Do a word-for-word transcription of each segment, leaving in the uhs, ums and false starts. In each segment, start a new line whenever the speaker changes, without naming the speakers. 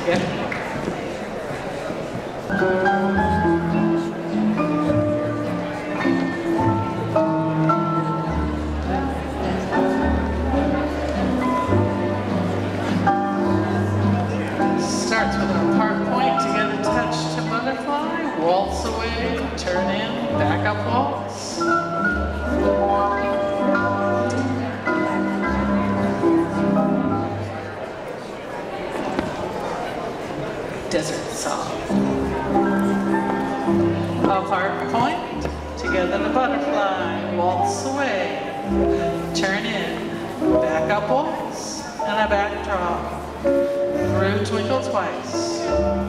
Yeah. Starts with a part point, together touch to butterfly, waltz away, turn in, back up waltz. Desert song. A part point, together the butterfly, waltz away, turn in, back up waltz, and a back drop. Through twinkle twice.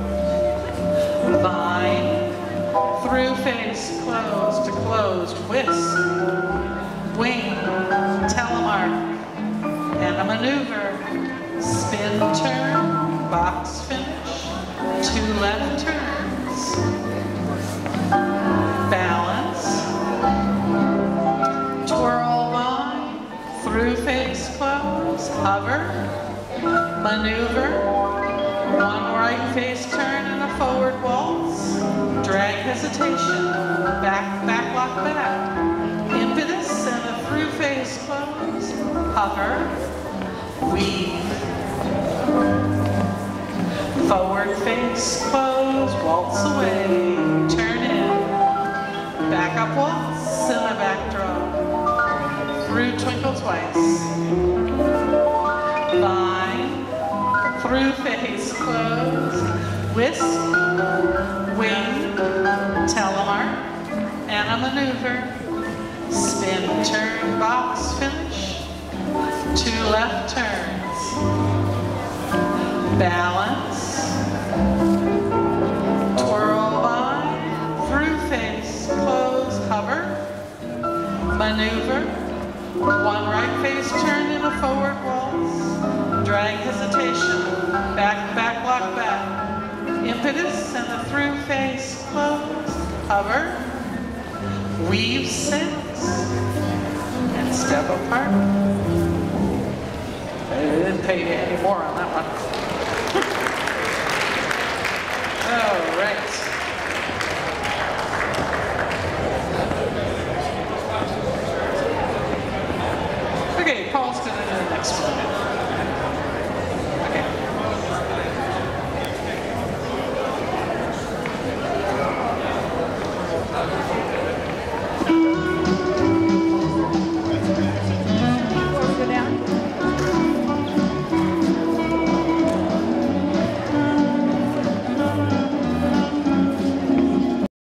Vine, through face, closed to closed, whisk, wing, telemark, and a maneuver. Spin, turn, box finish, two left turns. Balance, twirl vine, through face, close, hover, maneuver, one right face turn and a forward waltz, drag hesitation, back, back lock back, impetus and a through face close, hover, weave, forward face close, waltz away, turn in, back up waltz and a back draw, through twinkle twice, vine, through face, close, whisk, wing, telemark, and a maneuver. Spin, turn, box, finish, two left turns. Balance, twirl vine, through face, close, hover, maneuver, one right face turn in a forward waltz, drag hesitation, back, back, lock back, impetus and a through face, close, hover, weave six, and step apart. They didn't pay you any more on that one.